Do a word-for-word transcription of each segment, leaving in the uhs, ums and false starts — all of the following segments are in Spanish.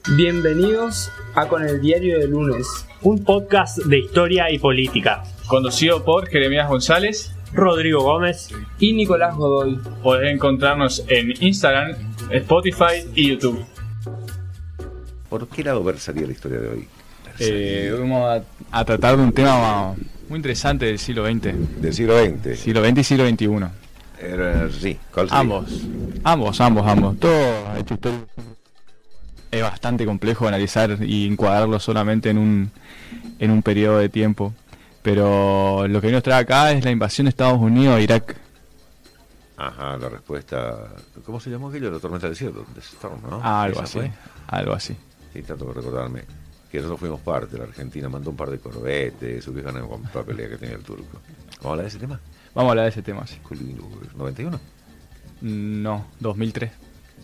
Bienvenidos a Con el Diario de Lunes, un podcast de historia y política, conducido por Jeremías González, Rodrigo Gómez y Nicolás Godoy. Podés encontrarnos en Instagram, Spotify y YouTube. ¿Por qué lado versaría la historia de hoy? Eh, vamos a, a tratar de un tema muy interesante del siglo veinte. Del siglo veinte. Siglo veinte y siglo veintiuno. Era, sí, ¿cuál sería? Ambos, ambos, ambos, ambos. Todo hecho histórico. Es bastante complejo analizar y encuadrarlo solamente en un, en un periodo de tiempo. Pero lo que nos trae acá es la invasión de Estados Unidos a Irak. Ajá, la respuesta... ¿Cómo se llamó aquello? La tormenta del desierto. Storm, ¿no? Ah, algo ¿Esa así, fue? algo así. Sí, trato de recordarme que nosotros fuimos parte. La Argentina mandó un par de corbetes, ubican con la pelea que tenía el turco. ¿Vamos a hablar de ese tema? Vamos a hablar de ese tema, sí. ¿noventa y uno? No, dos mil tres.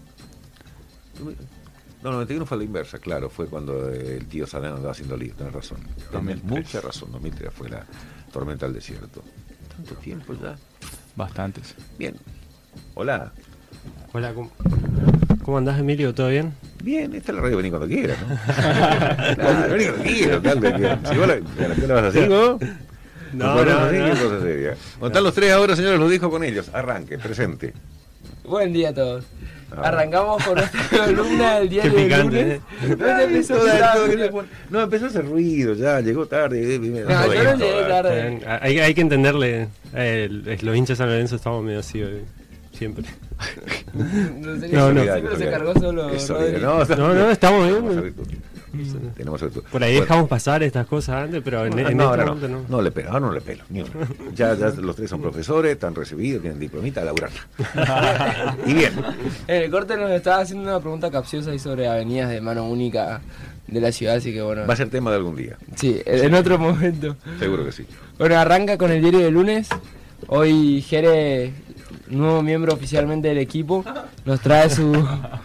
No, noventa y uno fue a la inversa, claro. Fue cuando el tío Saddam andaba haciendo lío. Tenés razón. Tenés mucha razón. dos mil tres fue la tormenta del desierto. ¿Tanto tiempo ya? Bastantes. Bien. Hola. Hola, ¿cómo, ¿cómo andás, Emilio? ¿Todo bien? Bien, esta es la radio, vení cuando quieras, ¿no? Claro, vení cuando quieras, tal, de que, si vos la, la escuela vas así, ¿vos? No, no, no. Así, no. Cosa seria. Contán los tres ahora, señores, lo dijo con ellos. Arranque, presente. Buen día a todos. Ah. Arrancamos con nuestra columna del diario Qué del picante, lunes. ¿eh? No te empezó Ay, a todo, gustar. todo, no, empezó a hacer ruido, ya, llegó tarde. No, yo no llegué tarde. Hay, hay que entenderle, eh, los hinchas de San Lorenzo estamos medio así hoy, siempre. No sé qué No, no. siempre se cargó solo Eso, Rodri. no, No, no, estamos tenemos bien. virtud. Tenemos virtud. Por ahí Bueno, dejamos pasar estas cosas antes, pero en, no, en no, este ahora momento no, no. no le pelo, ahora no le pelo, ni uno. Ya, ya los tres son profesores, están recibidos, tienen diplomita, a laburar. Y bien. En el corte nos estaba haciendo una pregunta capciosa ahí sobre avenidas de mano única de la ciudad, así que bueno. Va a ser tema de algún día, Sí, en otro momento. seguro que sí. Bueno, arranca con el diario de lunes. Hoy Jere, nuevo miembro oficialmente del equipo, nos trae su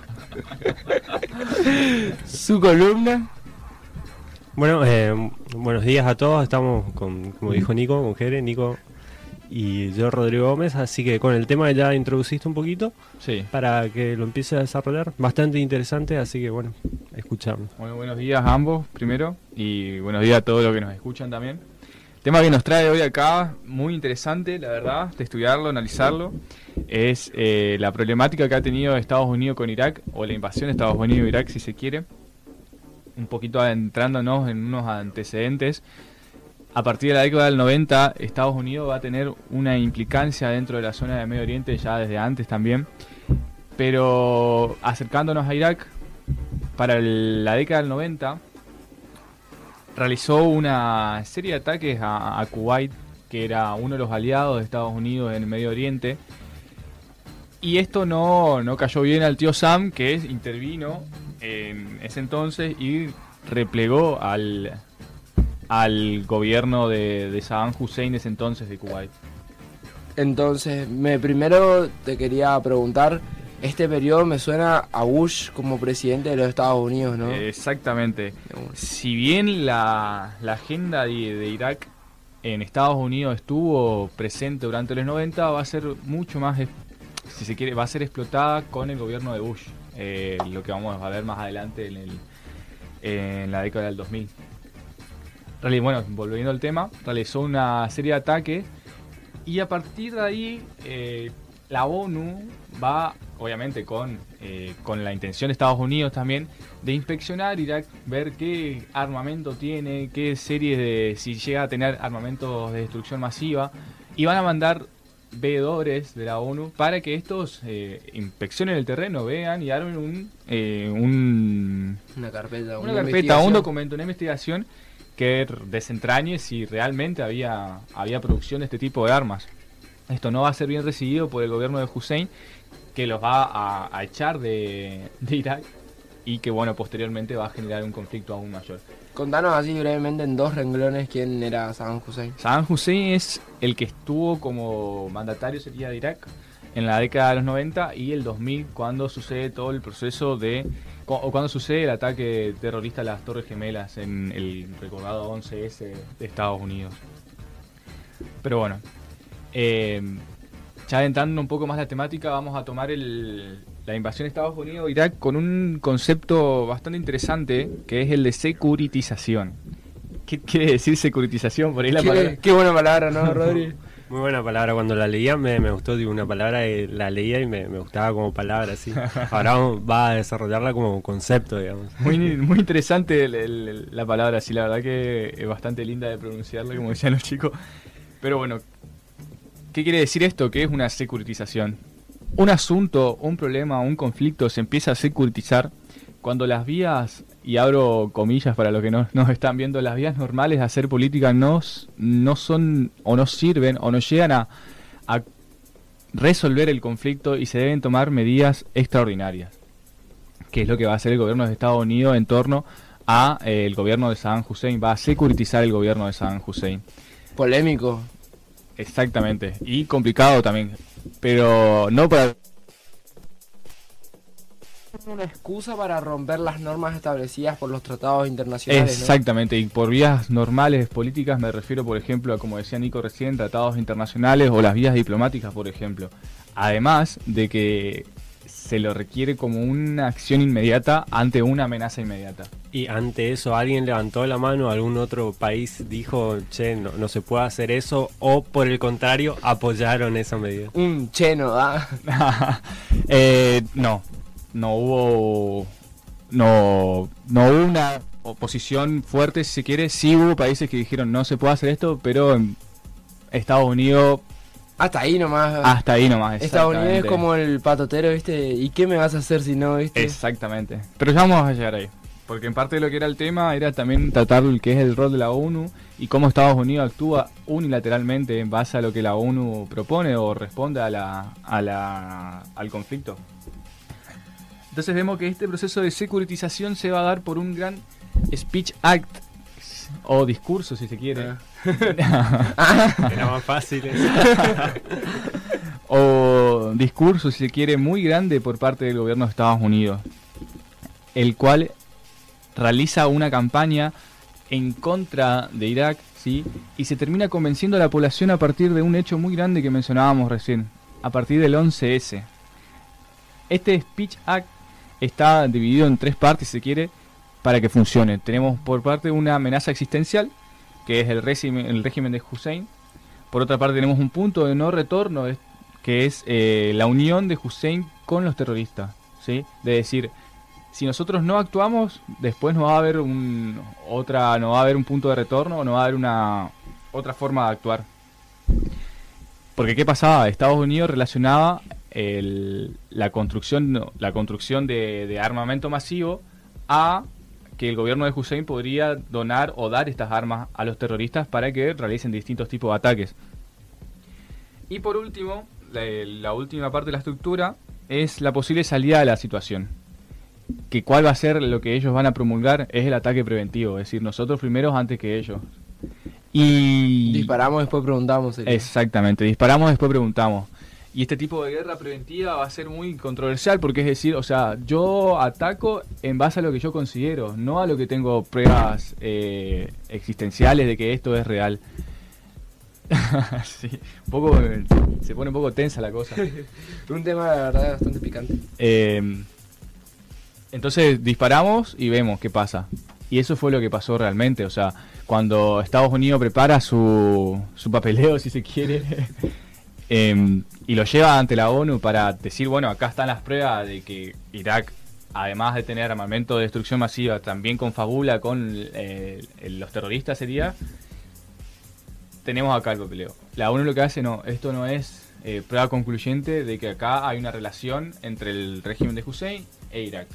su columna. Bueno, eh, buenos días a todos, estamos con, como dijo Nico, con Jere, Nico y yo, Rodrigo Gómez, así que con el tema ya introduciste un poquito Sí. para que lo empiece a desarrollar, bastante interesante, así que bueno, escucharlo. Bueno, buenos días a ambos primero y buenos días a todos los que nos escuchan también. El tema que nos trae hoy acá, muy interesante, la verdad, de estudiarlo, analizarlo, es eh, la problemática que ha tenido Estados Unidos con Irak, o la invasión de Estados Unidos a Irak, si se quiere. Un poquito adentrándonos en unos antecedentes. A partir de la década del noventa, Estados Unidos va a tener una implicancia dentro de la zona de Medio Oriente, ya desde antes también. Pero acercándonos a Irak, para el- la década del noventa, realizó una serie de ataques a, a Kuwait, que era uno de los aliados de Estados Unidos en el Medio Oriente. Y esto no, no cayó bien al tío Sam, que es, intervino en ese entonces y replegó al, al gobierno de, de Saddam Hussein de ese entonces de Kuwait. Entonces, me primero te quería preguntar, este periodo me suena a Bush como presidente de los Estados Unidos, ¿no? Exactamente. Si bien la, la agenda de, de Irak en Estados Unidos estuvo presente durante los noventa, va a ser mucho más, es- si se quiere, va a ser explotada con el gobierno de Bush, eh, lo que vamos a ver más adelante en, el, en la década del dos mil. Reali- Bueno, volviendo al tema, realizó una serie de ataques y a partir de ahí eh, la ONU va, obviamente con, eh, con la intención de Estados Unidos también, de inspeccionar Irak, ver qué armamento tiene, qué series de, si llega a tener armamentos de destrucción masiva, y van a mandar veedores de la ONU para que estos eh, inspeccionen el terreno, vean y armen un, eh, un Una carpeta, una una carpeta, un investigación. documento, una investigación que r- desentrañe si realmente había, había producción de este tipo de armas. Esto no va a ser bien recibido por el gobierno de Hussein, que los va a, a echar de, de Irak y que bueno, posteriormente va a generar un conflicto aún mayor. Contanos así brevemente en dos renglones quién era Saddam Hussein. Saddam Hussein es el que estuvo como mandatario, sería, de Irak en la década de los noventa y el dos mil, cuando sucede todo el proceso de, o cuando sucede el ataque terrorista a las Torres Gemelas en el recordado once ese de Estados Unidos. Pero bueno, eh, ya adentrando un poco más la temática, vamos a tomar el, la invasión de Estados Unidos a Irak con un concepto bastante interesante, que es el de securitización. ¿Qué quiere decir securitización? Por ahí la palabra. Qué, qué buena palabra, ¿no, Rodri? Muy buena palabra. Cuando la leía me, me gustó, digo, una palabra que la leía y me, me gustaba como palabra, así. Ahora va a desarrollarla como concepto, digamos. Muy, muy interesante el, el, la palabra, sí, la verdad que es bastante linda de pronunciarla, como decían los chicos. Pero bueno, ¿qué quiere decir esto? ¿Qué es una securitización? Un asunto, un problema, un conflicto se empieza a securitizar cuando las vías, y abro comillas para los que no nos están viendo, las vías normales de hacer política no, no son o no sirven o no llegan a, a resolver el conflicto y se deben tomar medidas extraordinarias, que es lo que va a hacer el gobierno de Estados Unidos en torno a eh, el gobierno de Saddam Hussein. Va a securitizar el gobierno de Saddam Hussein. Polémico. Exactamente, y complicado también, pero no para... Una excusa para romper las normas establecidas por los tratados internacionales, Exactamente, ¿no? Y por vías normales políticas me refiero, por ejemplo, a, como decía Nico recién, tratados internacionales o las vías diplomáticas, por ejemplo. Además de que se lo requiere como una acción inmediata ante una amenaza inmediata. Y ante eso, ¿alguien levantó la mano? ¿Algún otro país dijo, che, no, no se puede hacer eso? ¿O por el contrario, apoyaron esa medida? Un cheno, ¿ah? eh, no. No hubo no, no hubo una oposición fuerte, si se quiere. Sí hubo países que dijeron no se puede hacer esto, pero en Estados Unidos... Hasta ahí nomás. Hasta ahí nomás, Estados Unidos es como el patotero, ¿viste? ¿Y qué me vas a hacer si no, viste? Exactamente. Pero ya vamos a llegar ahí. Porque en parte de lo que era el tema era también tratar el que es el rol de la ONU y cómo Estados Unidos actúa unilateralmente en base a lo que la ONU propone o responde a la, a la, al conflicto. Entonces vemos que este proceso de securitización se va a dar por un gran speech act, o discurso si se quiere. Era más fácil eso. O discurso si se quiere muy grande por parte del gobierno de Estados Unidos, el cual realiza una campaña en contra de Irak, ¿sí? Y se termina convenciendo a la población a partir de un hecho muy grande que mencionábamos recién, a partir del once ese. Este speech act está dividido en tres partes, si se quiere, para que funcione. Tenemos por parte una amenaza existencial, que es el régimen, el régimen de Hussein. Por otra parte tenemos un punto de no retorno, que es eh, la unión de Hussein con los terroristas, ¿sí? De decir, si nosotros no actuamos, después no va a haber un otra, no va a haber un punto de retorno, no va a haber una otra forma de actuar. Porque ¿qué pasaba? Estados Unidos relacionaba El, la construcción la construcción de, de armamento masivo a que el gobierno de Hussein podría donar o dar estas armas a los terroristas para que realicen distintos tipos de ataques. Y por último, la, la última parte de la estructura es la posible salida de la situación. Que cuál va a ser lo que ellos van a promulgar es el ataque preventivo, es decir, nosotros primero antes que ellos. Y disparamos, después preguntamos. ¿Sería? Exactamente, disparamos, después preguntamos. Y este tipo de guerra preventiva va a ser muy controversial porque es decir, o sea, yo ataco en base a lo que yo considero, no a lo que tengo pruebas eh, existenciales de que esto es real. Sí, un poco, se pone un poco tensa la cosa. Un tema, la verdad, bastante picante. Eh, entonces disparamos y vemos qué pasa. Y eso fue lo que pasó realmente, o sea, cuando Estados Unidos prepara su, su papeleo, si se quiere... Eh, y lo lleva ante la ONU para decir, bueno, acá están las pruebas de que Irak, además de tener armamento de destrucción masiva, también confabula con eh, los terroristas, sería, tenemos acá el papeleo. La ONU lo que hace, no, esto no es eh, prueba concluyente de que acá hay una relación entre el régimen de Hussein e Irak.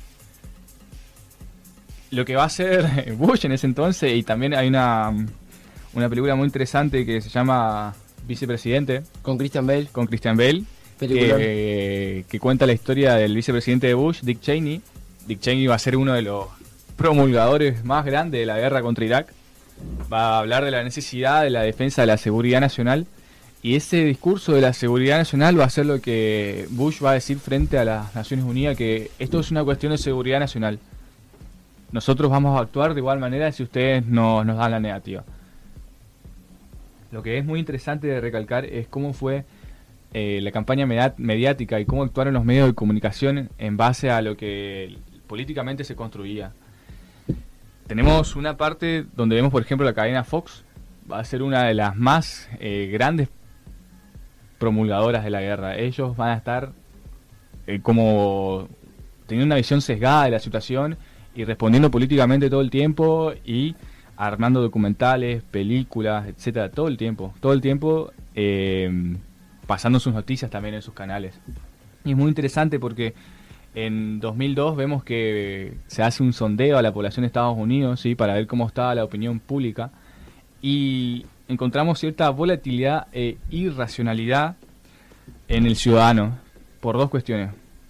Lo que va a hacer Bush en ese entonces, y también hay una, una película muy interesante que se llama Vicepresidente, con Christian Bale, con Christian Bale, que, que cuenta la historia del vicepresidente de Bush, Dick Cheney. Dick Cheney va a ser uno de los promulgadores más grandes de la guerra contra Irak. Va a hablar de la necesidad de la defensa de la seguridad nacional, y ese discurso de la seguridad nacional va a ser lo que Bush va a decir frente a las Naciones Unidas, que esto es una cuestión de seguridad nacional. Nosotros vamos a actuar de igual manera si ustedes no, nos dan la negativa. Lo que es muy interesante de recalcar es cómo fue eh, la campaña media- mediática y cómo actuaron los medios de comunicación en base a lo que políticamente se construía. Tenemos una parte donde vemos, por ejemplo, la cadena Fox, va a ser una de las más eh, grandes promulgadoras de la guerra. Ellos van a estar eh, como teniendo una visión sesgada de la situación y respondiendo políticamente todo el tiempo y armando documentales, películas, etcétera, todo el tiempo, todo el tiempo eh, pasando sus noticias también en sus canales. Y es muy interesante porque en dos mil dos vemos que se hace un sondeo a la población de Estados Unidos, ¿sí?, para ver cómo estaba la opinión pública, y encontramos cierta volatilidad e irracionalidad en el ciudadano por dos cuestiones.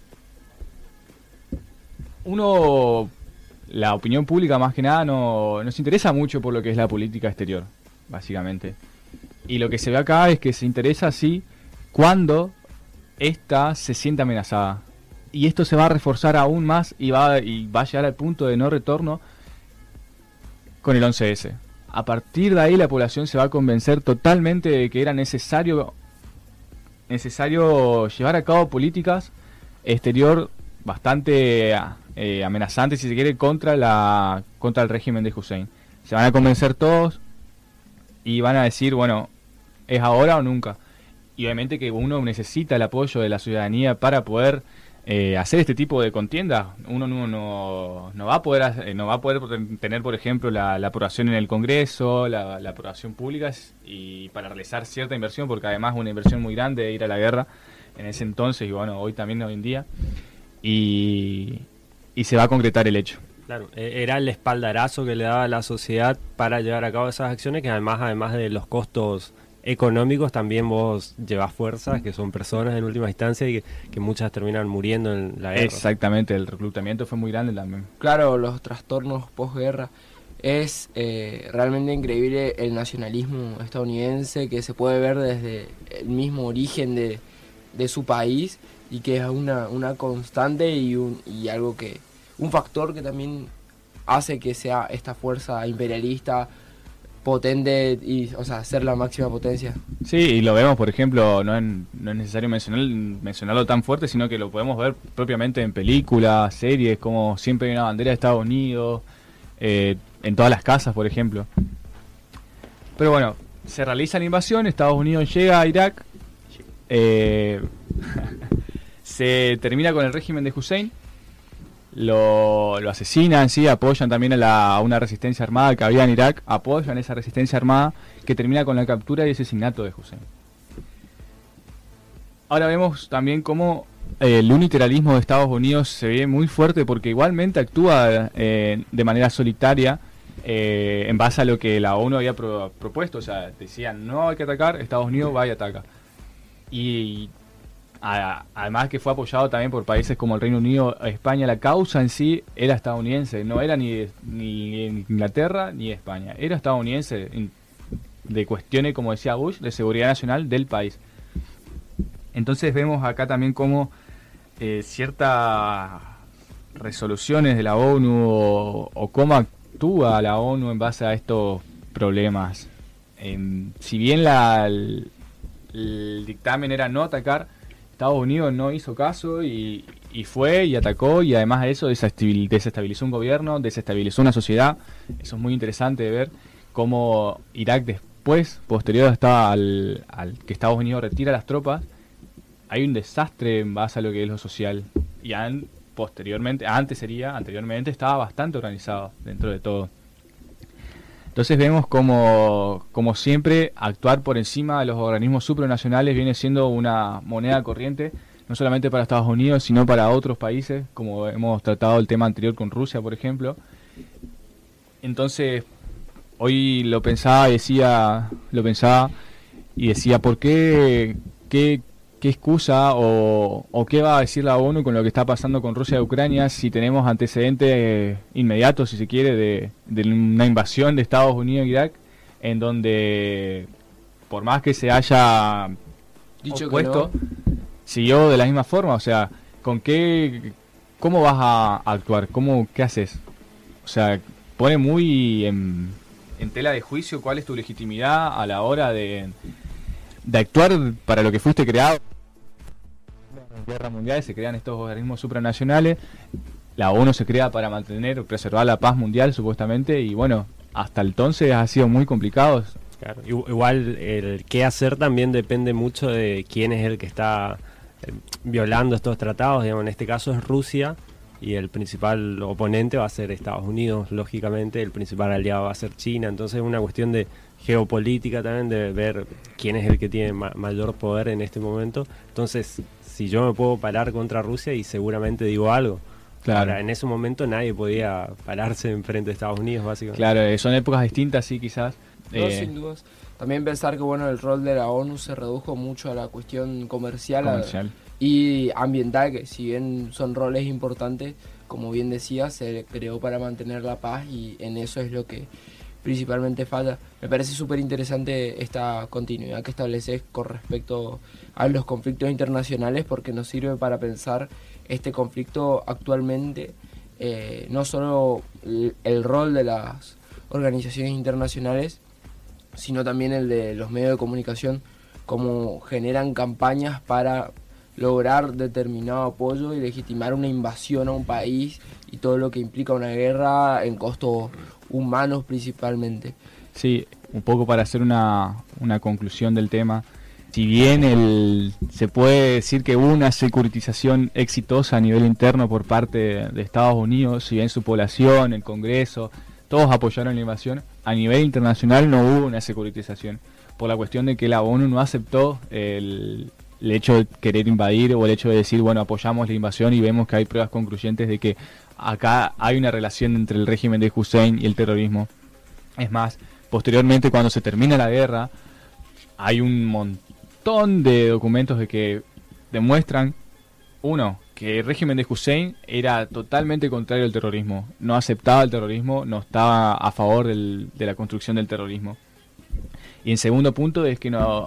Uno, la opinión pública más que nada no, no se interesa mucho por lo que es la política exterior, básicamente. Y lo que se ve acá es que se interesa sí cuando ésta se siente amenazada. Y esto se va a reforzar aún más y va, y va a llegar al punto de no retorno con el once ese. A partir de ahí la población se va a convencer totalmente de que era necesario, necesario llevar a cabo políticas exterior bastante eh, amenazantes, si se quiere, contra, la, contra el régimen de Hussein. Se van a convencer todos y van a decir, bueno, es ahora o nunca. Y obviamente que uno necesita el apoyo de la ciudadanía para poder eh, hacer este tipo de contiendas. Uno no, no, no va a poder eh, no va a poder tener, por ejemplo, la, la aprobación en el Congreso, la, la aprobación pública y para realizar cierta inversión, porque además es una inversión muy grande de ir a la guerra en ese entonces y bueno, hoy también hoy en día. Y, y se va a concretar el hecho. Claro, era el espaldarazo que le daba a la sociedad para llevar a cabo esas acciones, que además, además de los costos económicos, también vos llevas fuerzas, que son personas en última instancia y que, que muchas terminan muriendo en la guerra. Exactamente, el reclutamiento fue muy grande también. Claro, los trastornos posguerra. Es eh, realmente increíble el nacionalismo estadounidense que se puede ver desde el mismo origen de, de su país y que es una, una constante y, un, y algo que un factor que también hace que sea esta fuerza imperialista potente y, o sea, ser la máxima potencia. Sí, y lo vemos, por ejemplo, no es, no es necesario mencionar, mencionarlo tan fuerte, sino que lo podemos ver propiamente en películas, series, como siempre hay una bandera de Estados Unidos, eh, en todas las casas, por ejemplo. Pero bueno, se realiza la invasión, Estados Unidos llega a Irak, eh, se termina con el régimen de Hussein, Lo, lo asesinan, sí, apoyan también a, la, a una resistencia armada que había en Irak, apoyan esa resistencia armada que termina con la captura y asesinato de Hussein. Ahora vemos también cómo eh, el unilateralismo de Estados Unidos se ve muy fuerte porque igualmente actúa eh, de manera solitaria eh, en base a lo que la ONU había pro, propuesto, o sea, decían no hay que atacar, Estados Unidos va y ataca. Y además que fue apoyado también por países como el Reino Unido, España, la causa en sí era estadounidense, no era ni, ni Inglaterra ni España, era estadounidense, de cuestiones, como decía Bush, de seguridad nacional del país. Entonces vemos acá también cómo eh, ciertas resoluciones de la ONU o, o cómo actúa la ONU en base a estos problemas. Eh, si bien la, el, el dictamen era no atacar, Estados Unidos no hizo caso y, y fue y atacó y además de eso desestabilizó un gobierno, desestabilizó una sociedad. Eso es muy interesante de ver cómo Irak después, posterior hasta al, al que Estados Unidos retira las tropas, hay un desastre en base a lo que es lo social. Y an, posteriormente, antes sería, anteriormente estaba bastante organizado dentro de todo. Entonces vemos como, como siempre actuar por encima de los organismos supranacionales viene siendo una moneda corriente, no solamente para Estados Unidos, sino para otros países, como hemos tratado el tema anterior con Rusia, por ejemplo. Entonces, hoy lo pensaba y decía, lo pensaba y decía, ¿por qué, qué, qué excusa o, o qué va a decir la ONU con lo que está pasando con Rusia y Ucrania si tenemos antecedentes inmediatos, si se quiere, de, de una invasión de Estados Unidos a Irak, en donde, por más que se haya dicho opuesto, que no, siguió de la misma forma? O sea, ¿con qué, cómo vas a actuar? ¿Cómo, qué haces? O sea, pone muy en, en tela de juicio cuál es tu legitimidad a la hora de, de actuar para lo que fuiste creado. guerra mundial se crean estos organismos supranacionales. La ONU se crea para mantener o preservar la paz mundial, supuestamente, y bueno, hasta entonces ha sido muy complicado. Claro, igual el qué hacer también depende mucho de quién es el que está eh, violando estos tratados. Digamos, en este caso es Rusia y el principal oponente va a ser Estados Unidos, lógicamente, el principal aliado va a ser China. Entonces es una cuestión de geopolítica también, de ver quién es el que tiene ma mayor poder en este momento. Entonces, si yo me puedo parar contra Rusia y seguramente digo algo. Claro. Ahora, en ese momento nadie podía pararse enfrente de Estados Unidos, básicamente. Claro, eh, son épocas distintas, sí, quizás. No, eh, sin dudas. También pensar que bueno, el rol de la ONU se redujo mucho a la cuestión comercial, comercial. A, y ambiental, que si bien son roles importantes, como bien decía, se creó para mantener la paz y en eso es lo que principalmente falla. Me parece súper interesante esta continuidad que estableces con respecto a los conflictos internacionales, porque nos sirve para pensar este conflicto actualmente, eh, no solo el, el rol de las organizaciones internacionales, sino también el de los medios de comunicación, cómo generan campañas para lograr determinado apoyo y legitimar una invasión a un país y todo lo que implica una guerra en costos humanos principalmente. Sí, un poco para hacer una, una conclusión del tema. Si bien el, se puede decir que hubo una securitización exitosa a nivel interno por parte de, de Estados Unidos, si bien su población, el Congreso, todos apoyaron la invasión, a nivel internacional no hubo una securitización, por la cuestión de que la ONU no aceptó el, el hecho de querer invadir o el hecho de decir, bueno, apoyamos la invasión y vemos que hay pruebas concluyentes de que acá hay una relación entre el régimen de Hussein y el terrorismo. Es más, posteriormente cuando se termina la guerra, hay un montón de documentos de que demuestran, uno, que el régimen de Hussein era totalmente contrario al terrorismo, no aceptaba el terrorismo, no estaba a favor del, de la construcción del terrorismo. Y en segundo punto es que no,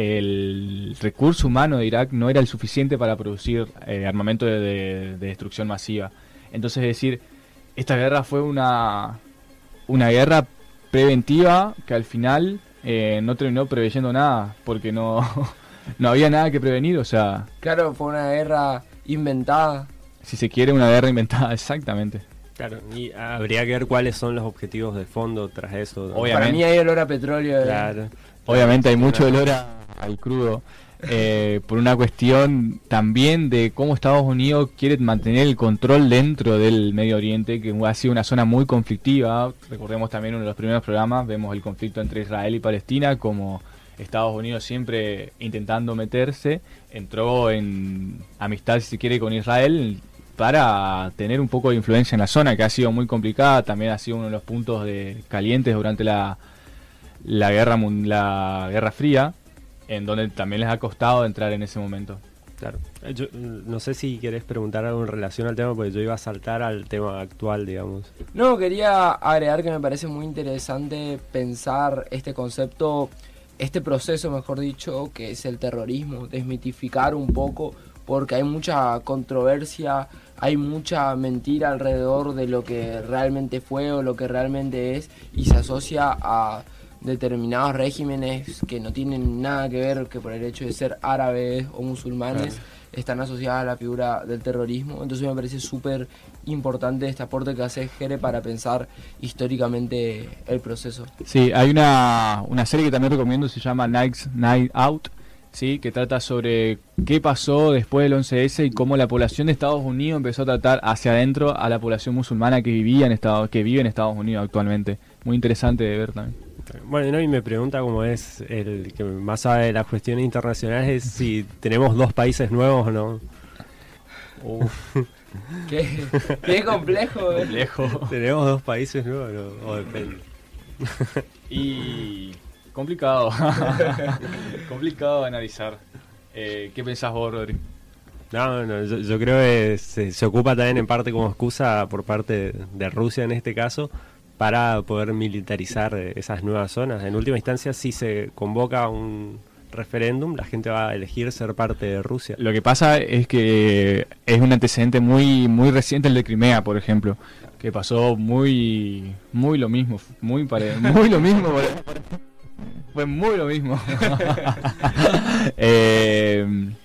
el recurso humano de Irak no era el suficiente para producir eh, armamento de, de, de destrucción masiva. Entonces, es decir, esta guerra fue una, una guerra preventiva que al final eh, no terminó preveyendo nada, porque no, no había nada que prevenir, o sea... Claro, fue una guerra inventada. Si se quiere, una guerra inventada, exactamente. Claro, y habría que ver cuáles son los objetivos de fondo tras eso, ¿no? Obviamente. Para mí hay olor a petróleo. Claro. Obviamente hay mucho Claro. olor a- al crudo, eh, por una cuestión también de cómo Estados Unidos quiere mantener el control dentro del Medio Oriente, que ha sido una zona muy conflictiva. Recordemos también uno de los primeros programas, vemos el conflicto entre Israel y Palestina, como Estados Unidos siempre intentando meterse, entró en amistad, si se quiere, con Israel para tener un poco de influencia en la zona, que ha sido muy complicada, también ha sido uno de los puntos de, calientes durante la, la, guerra, mun- la Guerra Fría, en donde también les ha costado entrar en ese momento. Claro. Eh, Yo, mm, no sé si querés preguntar algo en relación al tema, porque yo iba a saltar al tema actual, digamos. No, quería agregar que me parece muy interesante pensar este concepto, este proceso, mejor dicho, que es el terrorismo, desmitificar un poco, porque hay mucha controversia, hay mucha mentira alrededor de lo que realmente fue o lo que realmente es, y se asocia a determinados regímenes que no tienen nada que ver, que por el hecho de ser árabes o musulmanes están asociadas a la figura del terrorismo. Entonces me parece súper importante este aporte que hace Jere para pensar históricamente el proceso. Sí, hay una, una serie que también recomiendo, se llama Night, Night Out, ¿sí? Que trata sobre qué pasó después del once ese y cómo la población de Estados Unidos empezó a tratar hacia adentro a la población musulmana que vivía en Estados, que vive en Estados Unidos actualmente. Muy interesante de ver también. Bueno, no, y me pregunta cómo es el que más sabe de las cuestiones internacionales, es si tenemos dos países nuevos o no. Qué, qué complejo, ¿eh? Complejo. ¿Tenemos dos países nuevos o no? O depende. Y complicado. complicado de analizar. Eh, ¿Qué pensás vos, Rodri? No, no, yo, yo creo que se, se ocupa también en parte como excusa por parte de Rusia en este caso para poder militarizar eh, esas nuevas zonas. En última instancia, si se convoca un referéndum, la gente va a elegir ser parte de Rusia. Lo que pasa es que es un antecedente muy muy reciente el de Crimea, por ejemplo, que pasó muy muy lo mismo, muy pare- muy lo mismo, fue muy lo mismo. eh,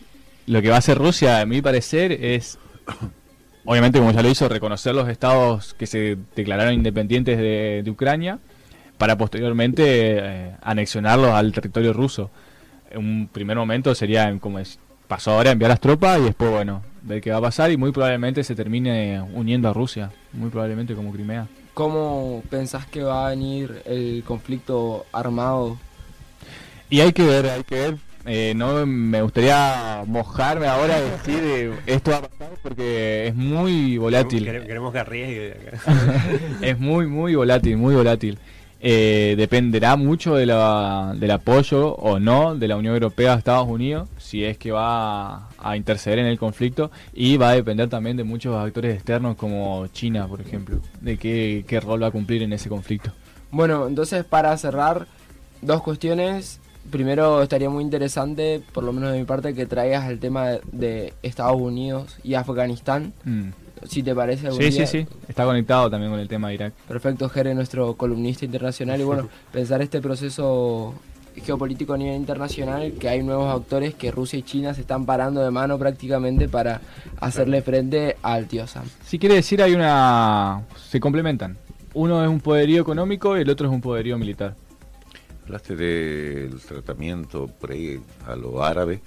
lo que va a hacer Rusia, a mi parecer, es, obviamente como ya lo hizo, reconocer los estados que se declararon independientes de, de Ucrania, para posteriormente eh, anexionarlos al territorio ruso. En un primer momento sería, como es, pasó ahora, enviar las tropas y después, bueno, ver qué va a pasar, y muy probablemente se termine uniendo a Rusia, muy probablemente como Crimea. ¿Cómo pensás que va a venir el conflicto armado? Y hay que ver, hay que ver. Eh, no me gustaría mojarme ahora y decir eh, esto va a pasar porque es muy volátil. Queremos, queremos que arriesgue. Es muy, muy volátil, muy volátil. Eh, dependerá mucho de la, del apoyo o no de la Unión Europea a Estados Unidos, si es que va a, a interceder en el conflicto, y va a depender también de muchos actores externos como China, por ejemplo, de qué, qué rol va a cumplir en ese conflicto. Bueno, entonces para cerrar, dos cuestiones. Primero, estaría muy interesante, por lo menos de mi parte, que traigas el tema de, de Estados Unidos y Afganistán. Mm. Si te parece algún Sí, día. sí, sí. Está conectado también con el tema de Irak. Perfecto, Jere, nuestro columnista internacional. Y bueno, pensar este proceso geopolítico a nivel internacional, que hay nuevos actores, que Rusia y China se están parando de mano prácticamente para hacerle frente al tío Sam. Si quiere decir, hay una... se complementan. Uno es un poderío económico y el otro es un poderío militar. Hablaste del tratamiento por ahí a lo árabe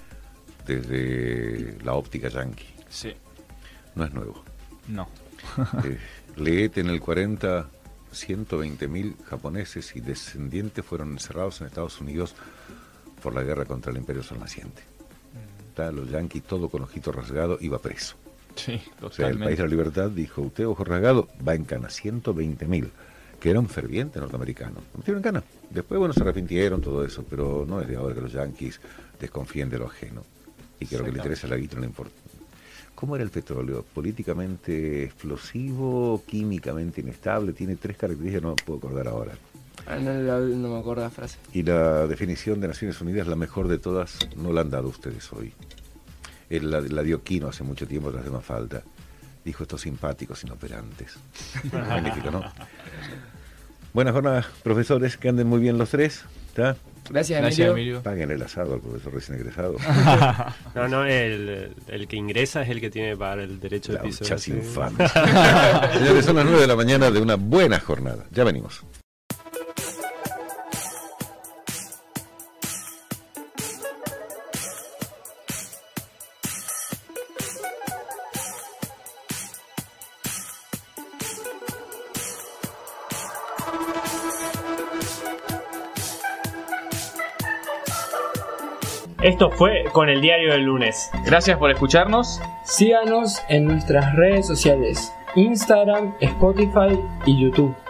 desde la óptica yanqui. Sí. No es nuevo. No. eh, leete en el cuarenta, ciento veinte mil japoneses y descendientes fueron encerrados en Estados Unidos por la guerra contra el Imperio Sol Naciente. Mm. Los yanquis, todo con ojito rasgado, iba preso. Sí, totalmente. O sea, el país de la libertad dijo, usted ojo rasgado, va en cana, ciento veinte mil, que era un ferviente norteamericano. ¿No metieron en cana? Después, bueno, se arrepintieron, todo eso, pero no es de ahora que los yanquis desconfíen de lo ajeno y que lo que le interesa a la guita no le importa. ¿Cómo era el petróleo? Políticamente explosivo, químicamente inestable, tiene tres características, no me puedo acordar ahora. Ah, no, no, no me acuerdo la frase. Y la definición de Naciones Unidas, la mejor de todas, no la han dado ustedes hoy. Él la, la dio Quino hace mucho tiempo, le hace más falta. Dijo estos simpáticos inoperantes. Magnífico, ¿no? Buenas jornadas, profesores, que anden muy bien los tres. ¿Está? Gracias, Emilio. Gracias, Emilio. Paguen el asado al profesor recién egresado. No, no, el, el que ingresa es el que tiene para el derecho de piso. Muchas infames. Señores, son las nueve de la mañana de una buena jornada. Ya venimos. Esto fue Con el Diario del Lunes. Gracias por escucharnos. Síganos en nuestras redes sociales, Instagram, Spotify y YouTube.